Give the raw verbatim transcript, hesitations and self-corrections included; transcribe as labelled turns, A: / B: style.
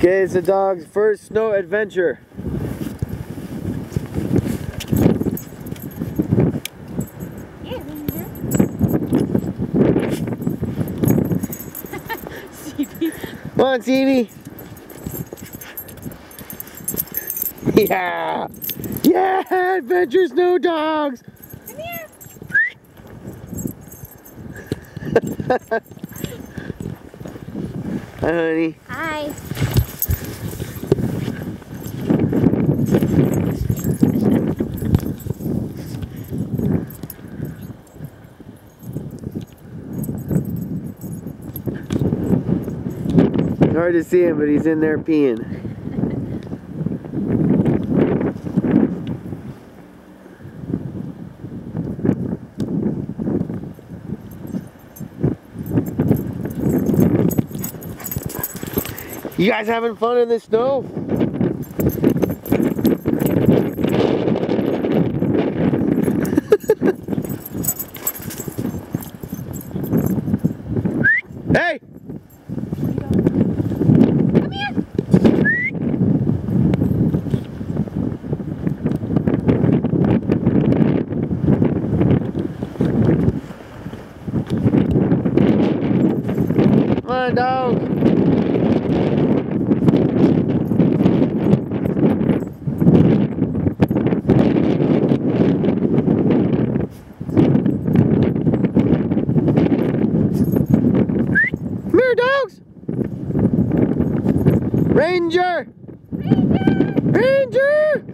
A: Okay, it's the dog's first snow adventure.
B: Yeah, Ranger.
A: Come on, Stevie. Yeah! Yeah! Adventure snow dogs!
B: Come here.
A: Hi, honey.
B: Hi.
A: It's hard to see him, but he's in there peeing. You guys having fun in the snow? Hey!
B: Come here.
A: Come on, dog. Come here, dogs! Ranger!
B: Ranger.
A: Ranger!